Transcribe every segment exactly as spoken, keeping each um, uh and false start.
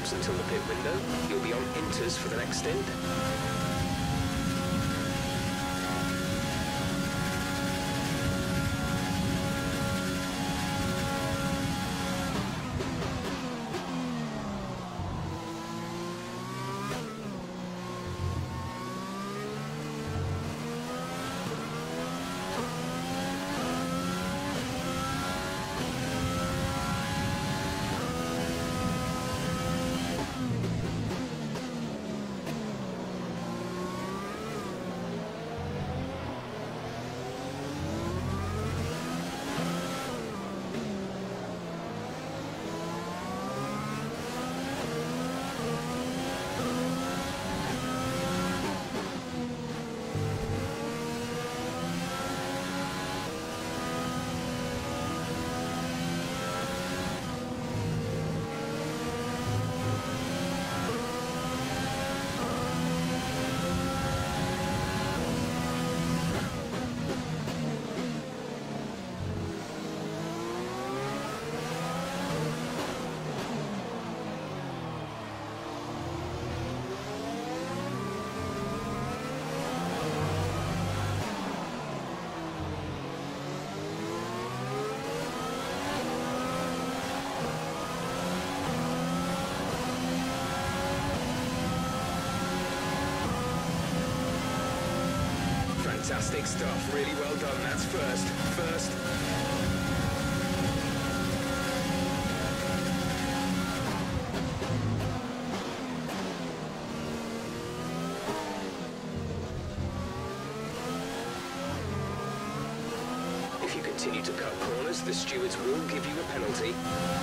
laps until the pit window. You'll be on inters for the next stint. Fantastic stuff, really well done. That's first. First. If you continue to cut corners, the stewards will give you a penalty.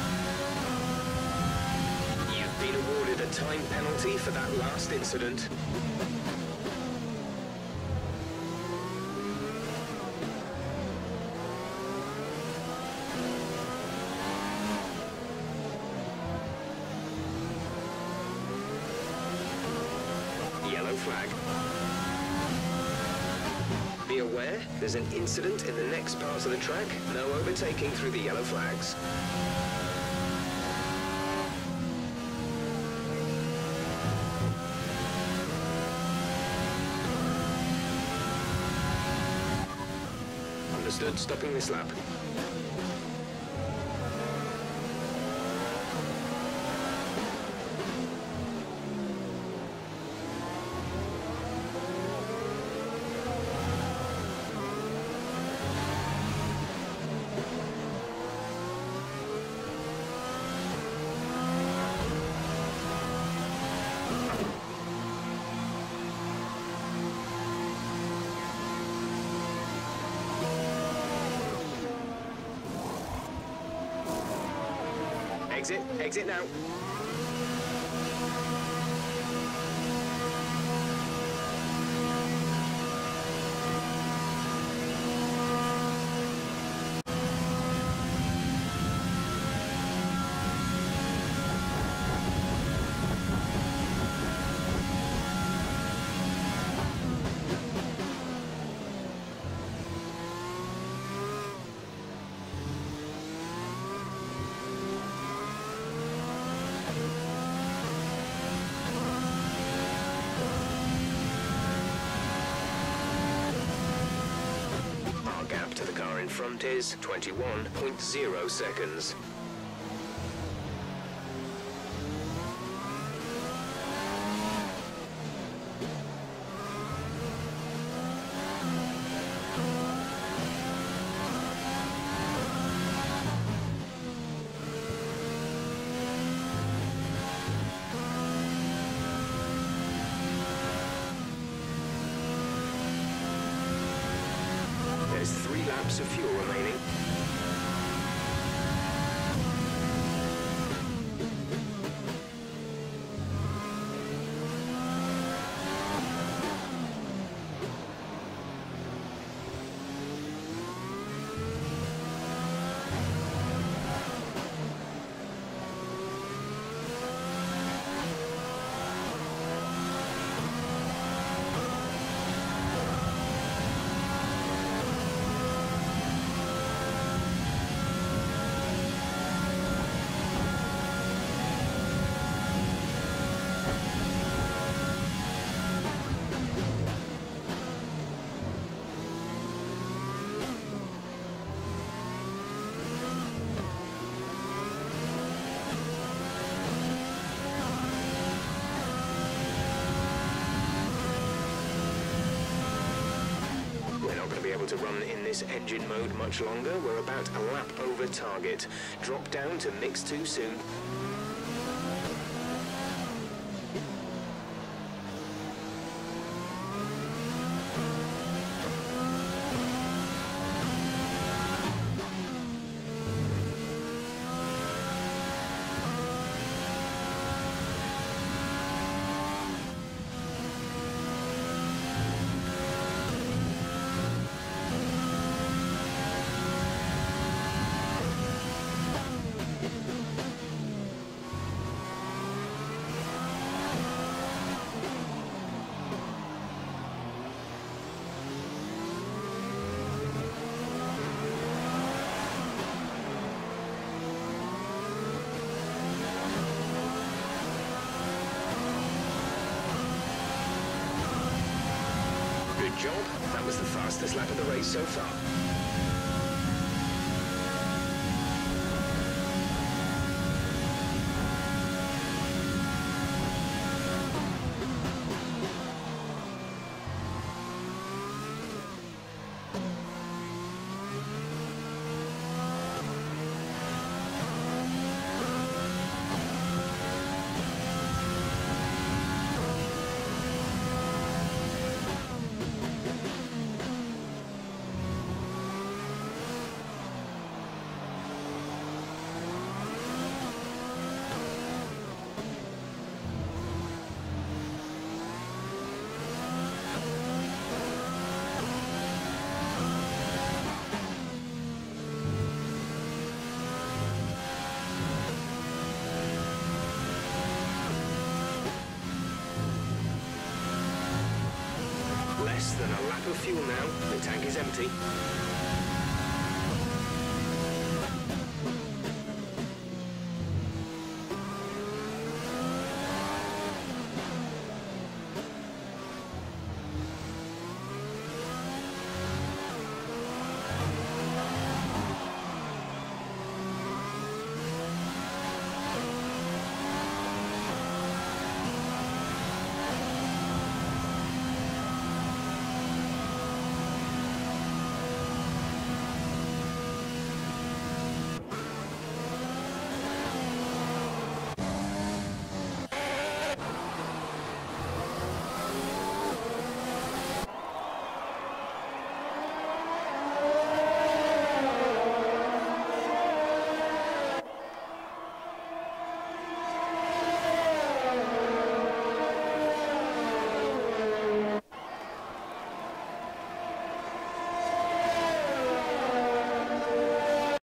You've been awarded a time penalty for that last incident. Yellow flag. Be aware, there's an incident in the next part of the track. No overtaking through the yellow flags. Understood, stopping this lap. Exit, exit now. Front is twenty-one point zero seconds. There's three laps of fuel remaining. be able to run in this engine mode much longer. We're about a lap over target. Drop down to mix too soon. Good job. That was the fastest lap of the race so far. Less than a lap of fuel now. The tank is empty.